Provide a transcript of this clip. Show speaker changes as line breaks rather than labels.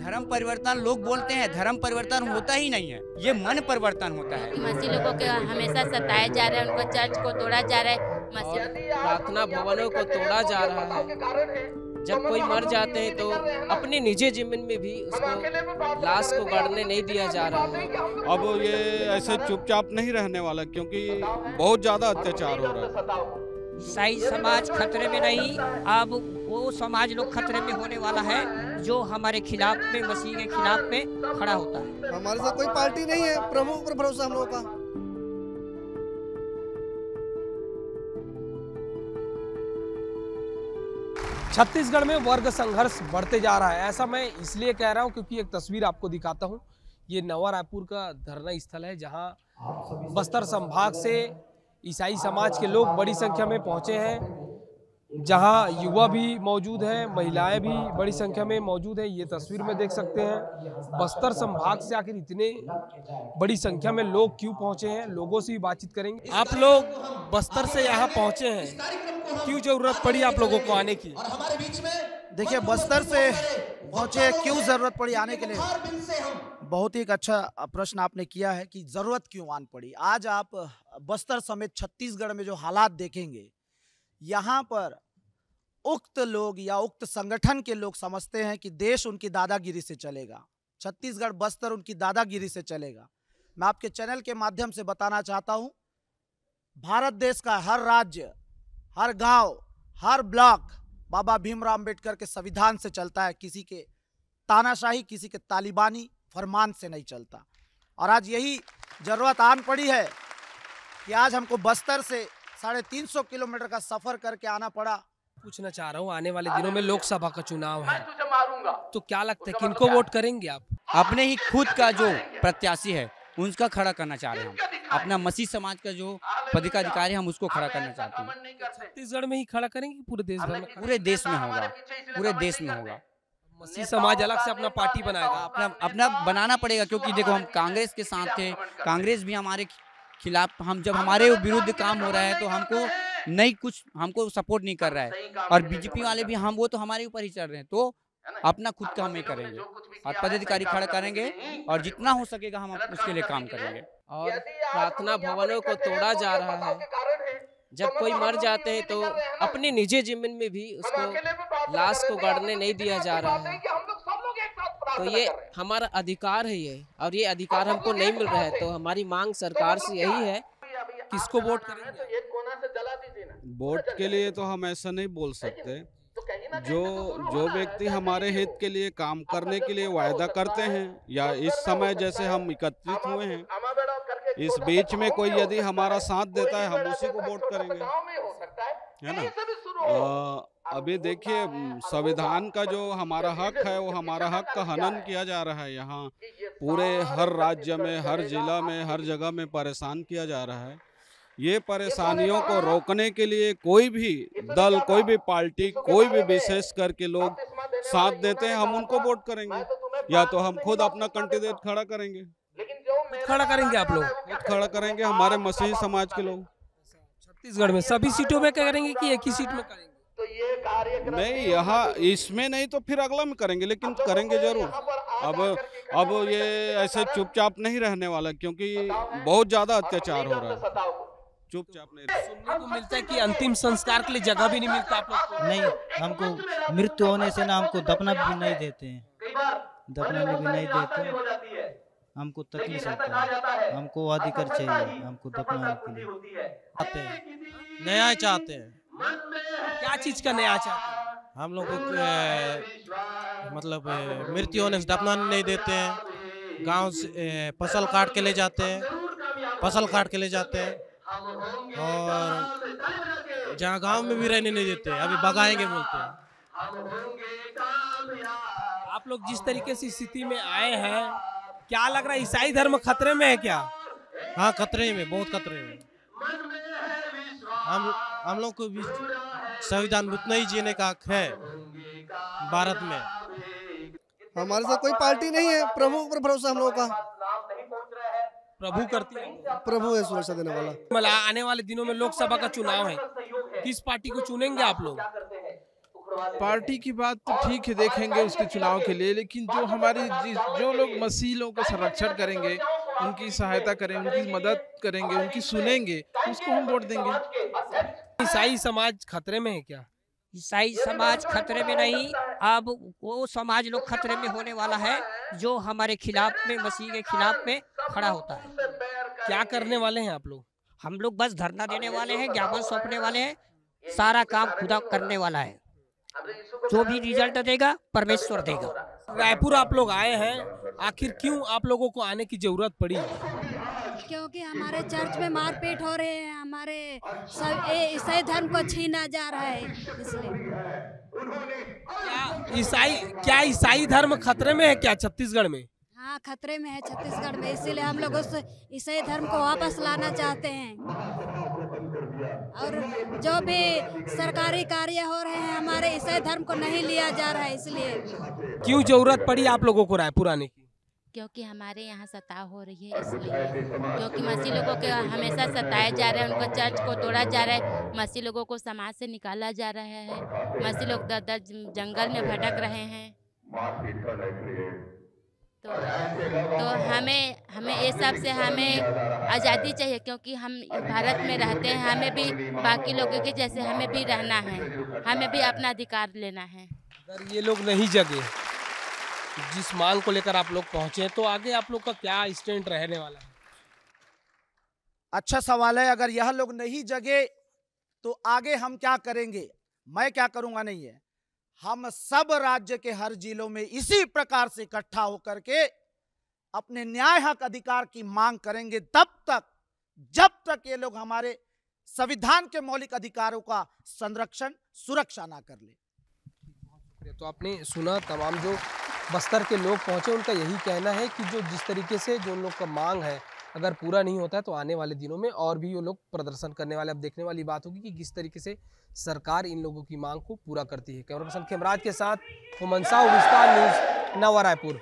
धर्म परिवर्तन लोग बोलते हैं, धर्म परिवर्तन होता ही नहीं है, ये मन परिवर्तन होता है।
मसीह लोगों के हमेशा सताया जा रहा है, उनको चर्च को तोड़ा जा रहा है।
और प्रार्थना भवनों को तोड़ा जा रहा है। जब कोई मर जाते हैं तो अपनी निजी जमीन में भी उसको लाश को गाड़ने नहीं दिया जा रहा है।
अब ये ऐसे चुपचाप नहीं रहने वाला, क्योंकि बहुत ज़्यादा अत्याचार हो रहा है।
ईसाई समाज खतरे में नहीं, अब वो समाज लोग खतरे में होने वाला है जो हमारे खिलाफ में, मसीह के खिलाफ में खड़ा होता है।
हमारे साथ कोई पार्टी नहीं है, प्रभु पर भरोसा हम लोगों का।
छत्तीसगढ़ में वर्ग संघर्ष बढ़ते जा रहा है। ऐसा मैं इसलिए कह रहा हूं क्योंकि एक तस्वीर आपको दिखाता हूं। ये नवा रायपुर का धरना स्थल है, जहां बस्तर संभाग से ईसाई समाज के लोग बड़ी संख्या में पहुंचे हैं, जहां युवा भी मौजूद हैं, महिलाएं भी बड़ी संख्या में मौजूद हैं। ये तस्वीर में देख सकते हैं। बस्तर संभाग से आखिर इतने बड़ी संख्या में लोग क्यों पहुंचे हैं, लोगों से भी बातचीत करेंगे। आप लोग बस्तर से यहाँ पहुंचे हैं, क्यों जरूरत पड़ी आप लोगों को आने की?
देखिए, बस्तर से पहुंचे, क्यों जरूरत पड़ी आने के लिए? बहुत ही एक अच्छा प्रश्न आपने किया है कि जरूरत क्यों आन पड़ी। आज आप बस्तर समेत छत्तीसगढ़ में जो हालात देखेंगे, यहाँ पर उक्त लोग या उक्त संगठन के लोग समझते हैं कि देश उनकी दादागिरी से चलेगा, छत्तीसगढ़ बस्तर उनकी दादागिरी से चलेगा। मैं आपके चैनल के माध्यम से बताना चाहता हूं, भारत देश का हर राज्य, हर गांव, हर ब्लॉक बाबा भीमराव अंबेडकर के संविधान से चलता है। किसी के तानाशाही, किसी के तालिबानी फरमान से नहीं चलता। और आज यही जरूरत आन पड़ी है कि आज हमको बस्तर से 350 किलोमीटर का सफर करके आना पड़ा।
पूछना चाह रहा हूँ, आने वाले दिनों में लोकसभा का चुनाव है, तो क्या लगता है किनको वोट करेंगे आप?
अपने ही खुद का जो प्रत्याशी है उनका खड़ा करना चाह रहे हैं हम। अपना मसीह समाज का जो पदाधिकारी है हम उसको खड़ा करना चाहते हैं।
छत्तीसगढ़ में ही खड़ा करेंगे, पूरे देश भर में?
पूरे देश में होगा, पूरे देश में होगा।
मसीह समाज अलग से अपना पार्टी बनाएगा?
अपना बनाना पड़ेगा, क्योंकि देखो हम कांग्रेस के साथ थे, कांग्रेस भी हमारे खिलाफ, हम जब हमारे विरुद्ध काम हो रहा है तो हमको सपोर्ट नहीं कर रहा है। और बीजेपी वाले भी वो तो हमारे ऊपर ही चल रहे हैं। तो अपना खुद का हम ही करेंगे और पदाधिकारी खड़ा करेंगे और जितना हो सकेगा हम उसके लिए काम करेंगे।
और प्रार्थना भवनों को तोड़ा जा रहा है। जब कोई मर जाते हैं तो अपनी निजी जमीन में भी उसको लाश को गाड़ने नहीं दिया जा रहा है। तो ये हमारा अधिकार है ये, और ये अधिकार हमको नहीं मिल रहा है। तो हमारी मांग सरकार से यही है।
किसको वोट करेंगे?
वोट के लिए तो हम ऐसा नहीं बोल सकते। जो व्यक्ति हमारे हित के लिए काम करने के लिए वायदा करते हैं, या इस समय जैसे हम एकत्रित हुए हैं, इस बीच में कोई यदि हमारा साथ देता है हम उसी को वोट करेंगे, है ना। अभी देखिए, संविधान का जो हमारा हक है वो हमारा हक का हनन किया जा रहा है। यहाँ पूरे हर राज्य में, हर जिला में, हर जगह में परेशान किया जा रहा है। ये परेशानियों को रोकने के लिए कोई भी दल, कोई भी पार्टी, कोई भी विशेष करके लोग साथ देते हैं, हम उनको वोट करेंगे, या तो हम खुद अपना कैंडिडेट खड़ा करेंगे।
खड़ा करेंगे आप लोग?
खुद खड़ा करेंगे, हमारे मसीही समाज के लोग।
छत्तीसगढ़ में सभी सीटों में करेंगे कि एक ही सीट में करेंगे?
नहीं, यहाँ इसमें नहीं तो फिर अगला में करेंगे, लेकिन करेंगे जरूर। अब ये ऐसे चुपचाप नहीं रहने वाला, क्योंकि बहुत ज्यादा अत्याचार हो रहा है। चुपचाप नहीं।
सुनने को मिलता है कि अंतिम संस्कार के लिए जगह भी नहीं मिलता आप लोग को?
नहीं, हमको मृत्यु होने से ना हमको दफना भी नहीं देते हैं, दफनाने भी नहीं देते। हमको तकलीफ होता है, हमको अधिकार चाहिए, हमको दफनाने के लिए
नया चाहते हैं।
क्या चीज का नया चाहते हैं?
हम लोग को मतलब मृत्यु होने से दफनाने नहीं देते हैं। गांव से फसल काट के ले जाते हैं, और जहाँ गांव में भी रहने नहीं देते, अभी भगाएंगे बोलते हैं।
आप लोग जिस तरीके से स्थिति में आए हैं, क्या लग रहा है ईसाई धर्म खतरे में है क्या?
हाँ, खतरे में, बहुत खतरे में। हम लोग को भी संविधान उतना ही जीने का हक है भारत में।
हमारे साथ कोई पार्टी नहीं है, प्रभु पर भरोसा हम लोगों का।
प्रभु करती है,
प्रभु है सुरक्षा देने वाला।
आने वाले दिनों में लोकसभा का चुनाव है, किस पार्टी को चुनेंगे आप लोग?
पार्टी की बात तो ठीक है, देखेंगे उसके चुनाव के लिए, लेकिन जो हमारी जो लोग मसीलों का संरक्षण करेंगे, उनकी सहायता करें, उनकी मदद करेंगे, उनकी सुनेंगे, उसको हम वोट देंगे।
ईसाई समाज खतरे में है क्या?
ईसाई समाज खतरे में नहीं, अब वो समाज लोग खतरे में होने वाला है जो हमारे खिलाफ में, मसीह के खिलाफ में खड़ा होता है।
क्या करने वाले हैं आप लोग?
हम लोग बस धरना देने वाले हैं, ज्ञापन सौंपने वाले हैं, सारा काम खुदा करने वाला है। जो भी रिजल्ट देगा परमेश्वर देगा।
रायपुर आप लोग आए हैं, आखिर क्यों आप लोगों को आने की जरूरत पड़ी?
क्योंकि हमारे चर्च में मारपीट हो रहे हैं, हमारे सब ईसाई धर्म को छीना जा रहा है, इसलिए।
क्या ईसाई धर्म खतरे में है क्या छत्तीसगढ़ में?
हाँ, खतरे में है छत्तीसगढ़ में, इसीलिए हम लोग उस ईसाई धर्म को वापस लाना चाहते हैं। और जो भी सरकारी कार्य हो रहे हैं हमारे ईसाई धर्म को नहीं लिया जा रहा है, इसलिए।
क्यों जरूरत पड़ी आप लोगों को रायपुर आने की?
क्योंकि हमारे यहाँ सताव हो रही है, इसलिए। क्योंकि मसीह लोगों के हमेशा सताए जा रहे हैं, उनको चर्च को तोड़ा जा रहा है, मसीह लोगों को समाज से निकाला जा रहा है, मसीह लोग दर दर जंगल में भटक रहे हैं। तो हमें ये सब से हमें आज़ादी चाहिए, क्योंकि हम भारत में रहते हैं, हमें भी बाकी लोगों के जैसे हमें भी रहना है, हमें भी अपना अधिकार लेना है।
अगर ये लोग नहीं जगे, जिस मांग को लेकर आप लोग पहुंचे, तो आगे आप लोग का क्या स्टैंड रहने वाला है?
अच्छा सवाल है। अगर यह लोग नहीं जगे तो आगे हम क्या करेंगे? मैं क्या करूंगा नहीं है, हम सब राज्य के हर जिलों में इसी प्रकार से इकट्ठा होकर के अपने न्याय हक अधिकार की मांग करेंगे, तब तक जब तक ये लोग हमारे संविधान के मौलिक अधिकारों का संरक्षण सुरक्षा ना कर ले।
तो आपने सुना, तमाम जो बस्तर के लोग पहुंचे उनका यही कहना है कि जो जिस तरीके से जो लोग का मांग है अगर पूरा नहीं होता है तो आने वाले दिनों में और भी वो लोग प्रदर्शन करने वाले। अब देखने वाली बात होगी कि किस तरीके से सरकार इन लोगों की मांग को पूरा करती है। कैमरा पर्सन खेमराज के साथ मनसा विस्तार न्यूज़, नवा रायपुर।